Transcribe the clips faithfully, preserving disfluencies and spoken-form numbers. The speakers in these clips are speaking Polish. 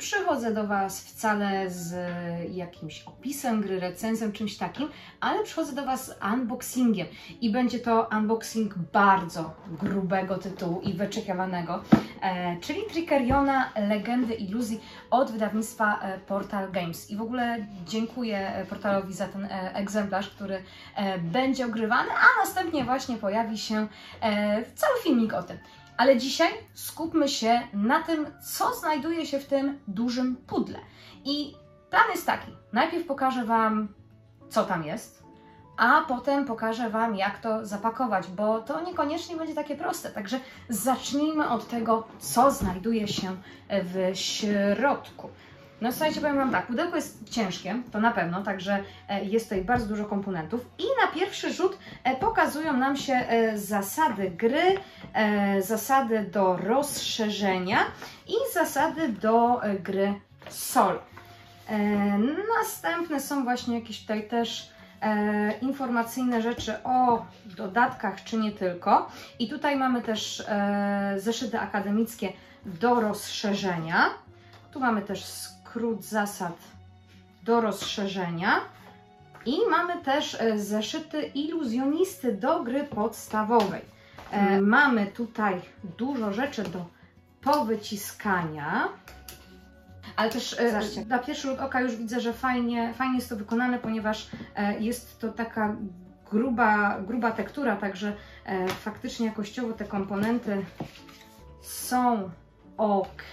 przychodzę do Was wcale z jakimś opisem gry, recenzją, czymś takim, ale przychodzę do Was z unboxingiem i będzie to unboxing bardzo grubego tytułu i wyczekiwanego, e, czyli Trickeriona Legendy Iluzji od wydawnictwa e, Portal Games. I w ogóle dziękuję portalowi za ten e, egzemplarz, który e, będzie ogrywany, a następnie właśnie pojawi się e, cały filmik o tym. Ale dzisiaj skupmy się na tym, co znajduje się w tym dużym pudle. I plan jest taki. Najpierw pokażę Wam, co tam jest, a potem pokażę Wam, jak to zapakować, bo to niekoniecznie będzie takie proste. Także zacznijmy od tego, co znajduje się w środku. No słuchajcie, powiem Wam tak, pudełko jest ciężkie, to na pewno, także jest tutaj bardzo dużo komponentów i na pierwszy rzut pokazują nam się zasady gry, zasady do rozszerzenia i zasady do gry solo. Następne są właśnie jakieś tutaj też informacyjne rzeczy o dodatkach, czy nie tylko. I tutaj mamy też zeszyty akademickie do rozszerzenia. Tu mamy też skrót zasad do rozszerzenia i mamy też zeszyty iluzjonisty do gry podstawowej. E, mamy tutaj dużo rzeczy do powyciskania, ale też e, na pierwszy rzut oka już widzę, że fajnie, fajnie jest to wykonane, ponieważ e, jest to taka gruba, gruba tektura, także e, faktycznie jakościowo te komponenty są ok.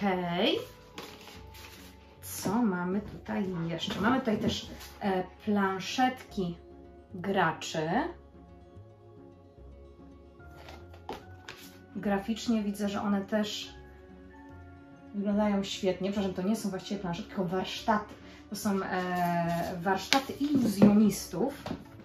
Co mamy tutaj jeszcze? Mamy tutaj też e, planszetki graczy. Graficznie widzę, że one też wyglądają świetnie. Przepraszam, to nie są właściwie planszetki, tylko warsztaty. To są e, warsztaty iluzjonistów.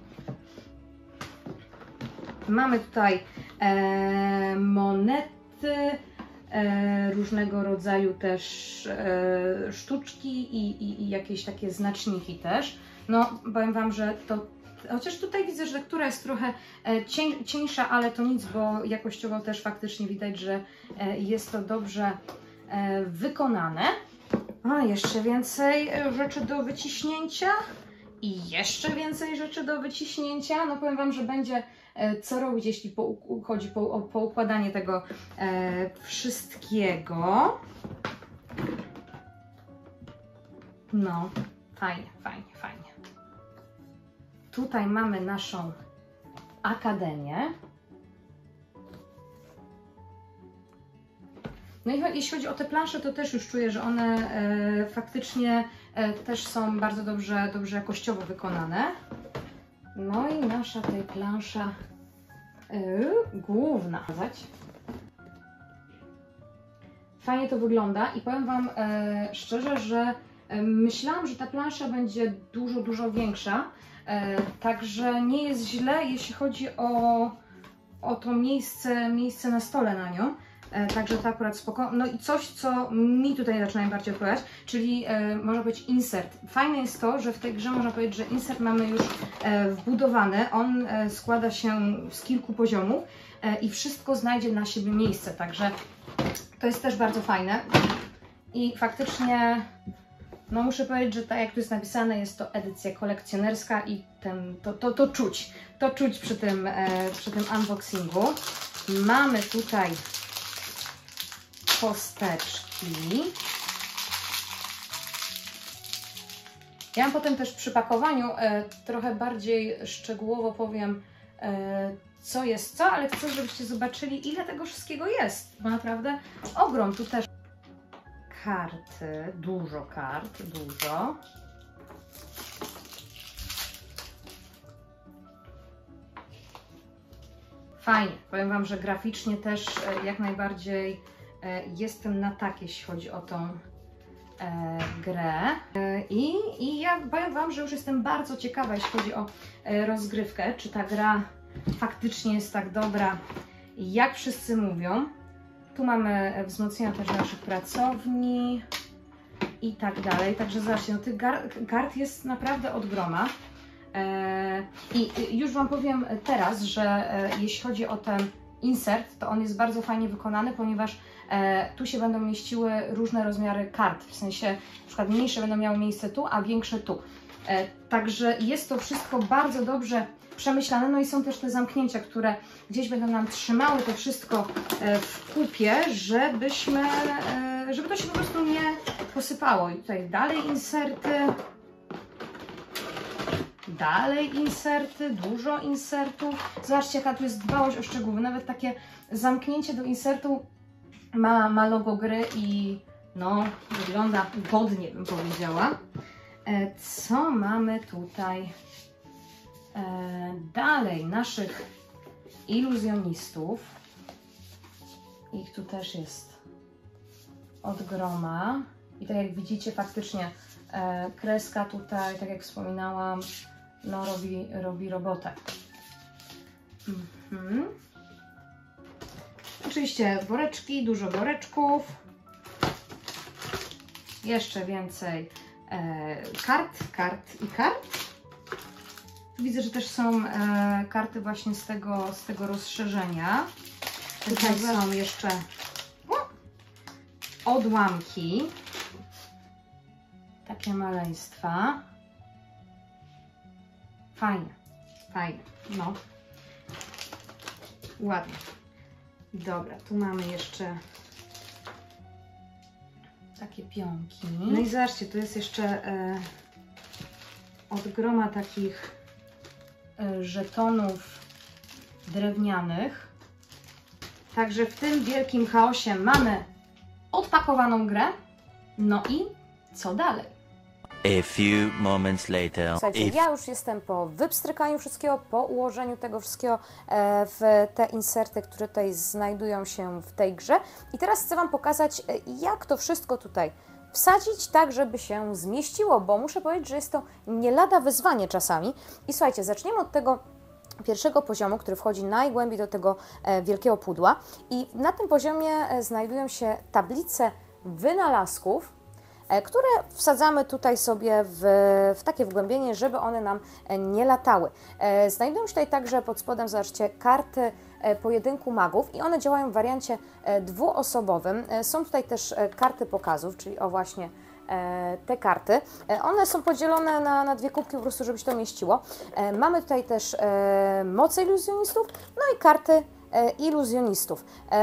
Mamy tutaj e, monety, E, różnego rodzaju też e, sztuczki i, i, i jakieś takie znaczniki też. No powiem Wam, że to, chociaż tutaj widzę, że która jest trochę e, cień, cieńsza, ale to nic, bo jakościowo też faktycznie widać, że e, jest to dobrze e, wykonane. A jeszcze więcej rzeczy do wyciśnięcia i jeszcze więcej rzeczy do wyciśnięcia. No powiem Wam, że będzie co robić, jeśli po, chodzi po, po układanie tego e, wszystkiego. No, fajnie, fajnie, fajnie. Tutaj mamy naszą akademię. No i jeśli chodzi o te plansze, to też już czuję, że one e, faktycznie e, też są bardzo dobrze, dobrze jakościowo wykonane. No i nasza tej plansza yy, główna. Fajnie to wygląda i powiem Wam e, szczerze, że e, myślałam, że ta plansza będzie dużo, dużo większa. E, także nie jest źle, jeśli chodzi o, o to miejsce, miejsce na stole na nią. E, także to akurat spoko. No i coś, co mi tutaj zaczyna najbardziej odpowiadać, czyli e, może być insert. Fajne jest to, że w tej grze można powiedzieć, że insert mamy już e, wbudowany. On e, składa się z kilku poziomów e, i wszystko znajdzie na siebie miejsce. Także to jest też bardzo fajne. I faktycznie, no muszę powiedzieć, że tak jak tu jest napisane, jest to edycja kolekcjonerska i ten, to, to, to czuć. To czuć przy tym, e, przy tym unboxingu. Mamy tutaj kosteczki. Ja Wam potem też przy pakowaniu e, trochę bardziej szczegółowo powiem, e, co jest co, ale chcę, żebyście zobaczyli, ile tego wszystkiego jest, bo naprawdę ogrom. Tu też karty, dużo kart, dużo. Fajnie, powiem Wam, że graficznie też e, jak najbardziej jestem na tak, jeśli chodzi o tą e, grę. E, i, I ja powiem Wam, że już jestem bardzo ciekawa, jeśli chodzi o e, rozgrywkę, czy ta gra faktycznie jest tak dobra, jak wszyscy mówią. Tu mamy wzmocnienia też naszych pracowni i tak dalej. Także zobaczcie, no, tych kart jest naprawdę od groma. E, I już Wam powiem teraz, że e, jeśli chodzi o ten insert, to on jest bardzo fajnie wykonany, ponieważ E, tu się będą mieściły różne rozmiary kart, w sensie na przykład mniejsze będą miały miejsce tu, a większe tu. E, także jest to wszystko bardzo dobrze przemyślane, no i są też te zamknięcia, które gdzieś będą nam trzymały to wszystko e, w kupie, żebyśmy, e, żeby to się po prostu nie posypało. I tutaj dalej inserty. Dalej inserty, dużo insertów. Zobaczcie, jaka tu jest dbałość o szczegóły. Nawet takie zamknięcie do insertu ma, ma logo gry i no, wygląda godnie, bym powiedziała. E, co mamy tutaj? E, dalej, naszych iluzjonistów. Ich tu też jest od groma. I tak jak widzicie, faktycznie e, kreska tutaj, tak jak wspominałam, no robi, robi robotę. Mhm. Oczywiście woreczki, dużo woreczków. Jeszcze więcej e, kart, kart i kart. Widzę, że też są e, karty właśnie z tego, z tego rozszerzenia. Tutaj są jeszcze o, odłamki. Takie maleństwa. Fajnie, fajnie, no. Ładnie. Dobra, tu mamy jeszcze takie pionki. No i zobaczcie, tu jest jeszcze e, od groma takich e, żetonów drewnianych. Także w tym wielkim chaosie mamy odpakowaną grę. No i co dalej? A few moments later. Słuchajcie, If... ja już jestem po wypstrykaniu wszystkiego, po ułożeniu tego wszystkiego e, w te inserty, które tutaj znajdują się w tej grze. I teraz chcę Wam pokazać, e, jak to wszystko tutaj wsadzić tak, żeby się zmieściło, bo muszę powiedzieć, że jest to nie lada wyzwanie czasami. I słuchajcie, zaczniemy od tego pierwszego poziomu, który wchodzi najgłębiej do tego e, wielkiego pudła. I na tym poziomie e, znajdują się tablice wynalazków, które wsadzamy tutaj sobie w, w takie wgłębienie, żeby one nam nie latały. Znajdują się tutaj także pod spodem, zobaczcie, karty pojedynku magów i one działają w wariancie dwuosobowym. Są tutaj też karty pokazów, czyli o właśnie te karty. One są podzielone na, na dwie kubki, po prostu żeby się to mieściło. Mamy tutaj też moce iluzjonistów, no i karty iluzjonistów.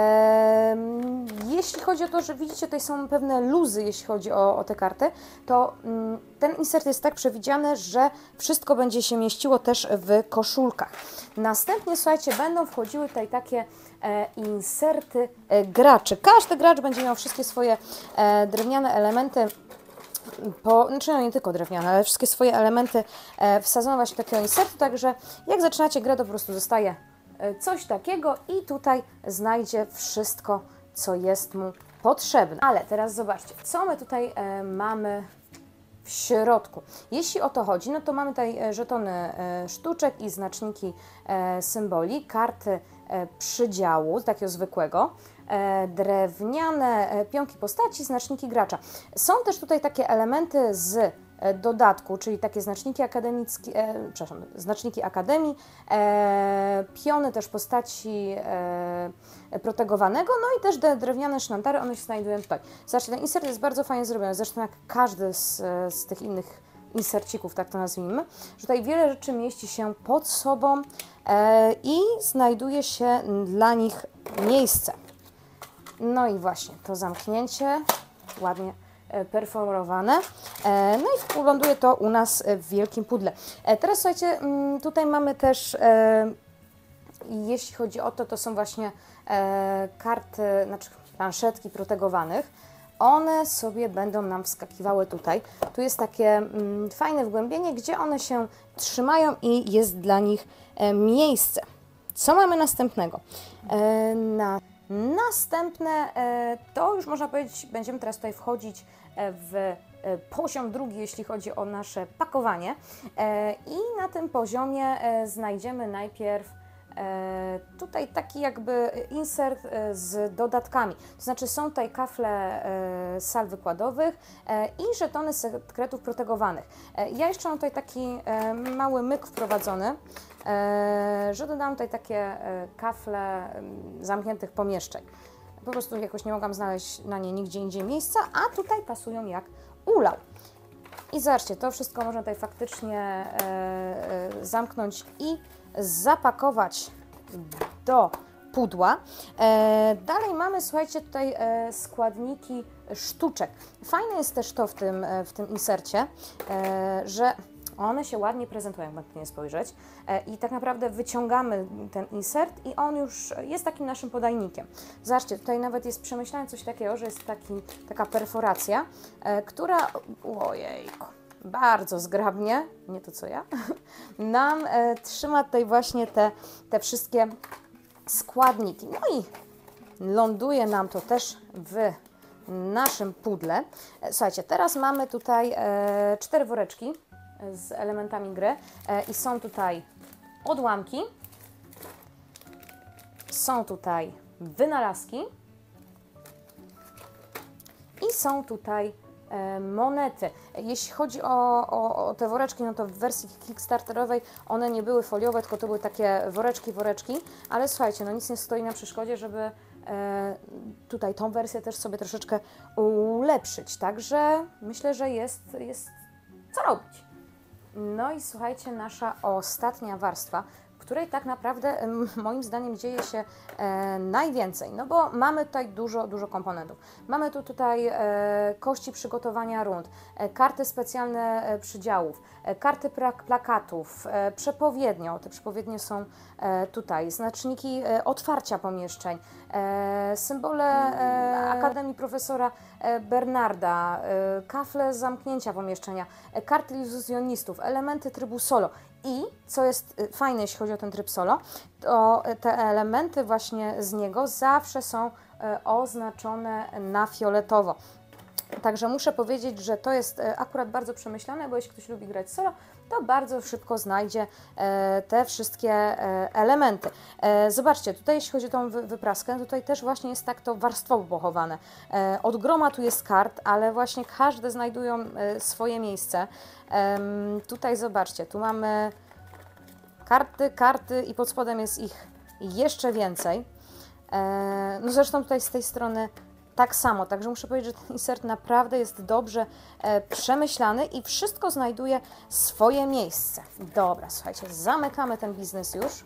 Jeśli chodzi o to, że widzicie, tutaj są pewne luzy, jeśli chodzi o, o te karty, to ten insert jest tak przewidziany, że wszystko będzie się mieściło też w koszulkach. Następnie, słuchajcie, będą wchodziły tutaj takie inserty graczy. Każdy gracz będzie miał wszystkie swoje drewniane elementy, po, znaczy no nie tylko drewniane, ale wszystkie swoje elementy wsadzone właśnie do takiego insertu, także jak zaczynacie grę, to po prostu zostaje coś takiego i tutaj znajdzie wszystko, co jest mu potrzebne. Ale teraz zobaczcie, co my tutaj e, mamy w środku. Jeśli o to chodzi, no to mamy tutaj żetony e, sztuczek i znaczniki e, symboli, karty e, przydziału, takiego zwykłego, e, drewniane e, pionki postaci, znaczniki gracza. Są też tutaj takie elementy z dodatku, czyli takie znaczniki akademickie, e, przepraszam, znaczniki akademii, e, piony też postaci e, protegowanego, no i też drewniane sztandary, one się znajdują tutaj. Zobaczcie, ten insert jest bardzo fajnie zrobiony, zresztą jak każdy z, z tych innych insercików, tak to nazwijmy, że tutaj wiele rzeczy mieści się pod sobą e, i znajduje się dla nich miejsce. No i właśnie to zamknięcie ładnie perforowane. No i ląduje to u nas w wielkim pudle. Teraz słuchajcie, tutaj mamy też, jeśli chodzi o to, to są właśnie karty, znaczy planszetki protegowanych. One sobie będą nam wskakiwały tutaj. Tu jest takie fajne wgłębienie, gdzie one się trzymają i jest dla nich miejsce. Co mamy następnego? Na Następne to już można powiedzieć, będziemy teraz tutaj wchodzić w poziom drugi, jeśli chodzi o nasze pakowanie. I na tym poziomie znajdziemy najpierw tutaj taki jakby insert z dodatkami. To znaczy są tutaj kafle z sal wykładowych i żetony sekretów protegowanych. Ja jeszcze mam tutaj taki mały myk wprowadzony, że dodam tutaj takie kafle zamkniętych pomieszczeń. po prostu jakoś nie mogłam znaleźć na nie nigdzie indziej miejsca, a tutaj pasują jak ulał. I zobaczcie, to wszystko można tutaj faktycznie e, e, zamknąć i zapakować do pudła. E, dalej mamy, słuchajcie, tutaj e, składniki sztuczek. Fajne jest też to w tym, e, w tym insercie, e, że one się ładnie prezentują, jakby na to nie spojrzeć. E, I tak naprawdę wyciągamy ten insert i on już jest takim naszym podajnikiem. Zobaczcie, tutaj nawet jest przemyślane coś takiego, że jest taki, taka perforacja, e, która, ojejku, bardzo zgrabnie, nie to co ja, nam e, trzyma tutaj właśnie te, te wszystkie składniki. No i ląduje nam to też w naszym pudle. Słuchajcie, teraz mamy tutaj e, cztery woreczki z elementami gry e, i są tutaj odłamki, są tutaj wynalazki i są tutaj e, monety. Jeśli chodzi o, o, o te woreczki, no to w wersji kickstarterowej one nie były foliowe, tylko to były takie woreczki, woreczki, ale słuchajcie, no nic nie stoi na przeszkodzie, żeby e, tutaj tą wersję też sobie troszeczkę ulepszyć, także myślę, że jest, jest co robić. No i słuchajcie, nasza ostatnia warstwa, w której tak naprawdę moim zdaniem dzieje się e, najwięcej, no bo mamy tutaj dużo, dużo komponentów. Mamy tu tutaj e, kości przygotowania rund, e, karty specjalne e, przydziałów, e, karty plakatów, e, przepowiednie, te przepowiednie są e, tutaj, znaczniki e, otwarcia pomieszczeń, e, symbole e, Akademii Profesora e, Bernarda, e, kafle zamknięcia pomieszczenia, e, karty iluzjonistów, elementy trybu solo. I co jest fajne, jeśli chodzi o ten tryb solo, to te elementy właśnie z niego zawsze są oznaczone na fioletowo. Także muszę powiedzieć, że to jest akurat bardzo przemyślane, bo jeśli ktoś lubi grać solo, to bardzo szybko znajdzie te wszystkie elementy. Zobaczcie, tutaj jeśli chodzi o tą wypraskę, tutaj też właśnie jest tak to warstwowo pochowane. Od groma tu jest kart, ale właśnie każde znajdują swoje miejsce. Tutaj zobaczcie, tu mamy karty, karty i pod spodem jest ich jeszcze więcej. No zresztą tutaj z tej strony tak samo, także muszę powiedzieć, że ten insert naprawdę jest dobrze e, przemyślany i wszystko znajduje swoje miejsce. Dobra, słuchajcie, zamykamy ten biznes już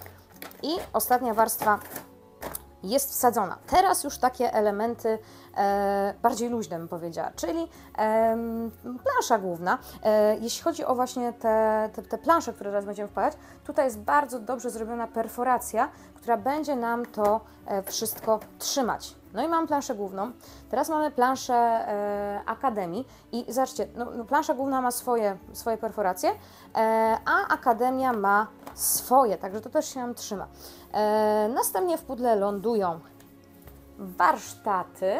i ostatnia warstwa jest wsadzona. Teraz już takie elementy e, bardziej luźne, bym powiedziała, czyli e, plansza główna. E, jeśli chodzi o właśnie te, te, te plansze, które teraz będziemy wkładać, tutaj jest bardzo dobrze zrobiona perforacja, która będzie nam to e, wszystko trzymać. No i mam planszę główną. Teraz mamy planszę e, Akademii i zobaczcie, no, no, plansza główna ma swoje, swoje perforacje, e, a Akademia ma swoje, także to też się nam trzyma. E, następnie w pudle lądują warsztaty.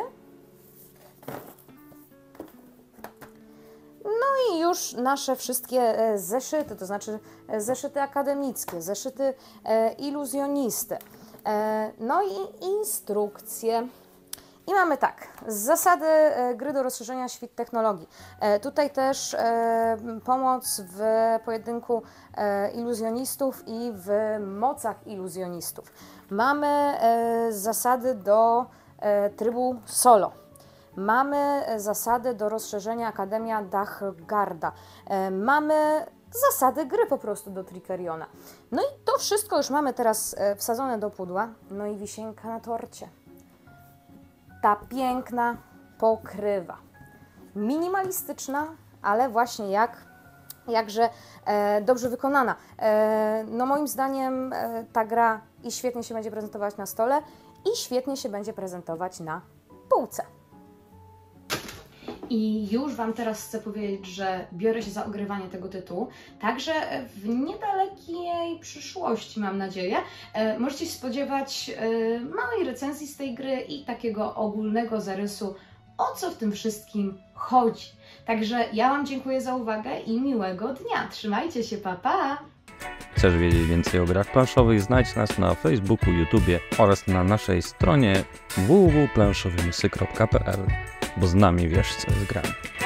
No i już nasze wszystkie zeszyty, to znaczy zeszyty akademickie, zeszyty e, iluzjonisty. E, no i instrukcje. I mamy tak, zasady gry do rozszerzenia świt technologii. E, tutaj też e, pomoc w pojedynku e, iluzjonistów i w mocach iluzjonistów. Mamy e, zasady do e, trybu solo. Mamy zasady do rozszerzenia Akademia Dachgarda. E, mamy zasady gry po prostu do Trickeriona. No i to wszystko już mamy teraz e, wsadzone do pudła. No i wisienka na torcie. Ta piękna pokrywa. Minimalistyczna, ale właśnie jak, jakże e, dobrze wykonana. E, no moim zdaniem e, ta gra i świetnie się będzie prezentować na stole i świetnie się będzie prezentować na półce. I już Wam teraz chcę powiedzieć, że biorę się za ogrywanie tego tytułu, także w niedalekiej przyszłości, mam nadzieję, e, możecie się spodziewać e, małej recenzji z tej gry i takiego ogólnego zarysu, o co w tym wszystkim chodzi. Także ja Wam dziękuję za uwagę i miłego dnia. Trzymajcie się, pa pa! Chcesz wiedzieć więcej o grach planszowych? Znajdź nas na Facebooku, YouTubie oraz na naszej stronie w w w kropka planszowymysy kropka p l, bo z nami wiesz co jest grane.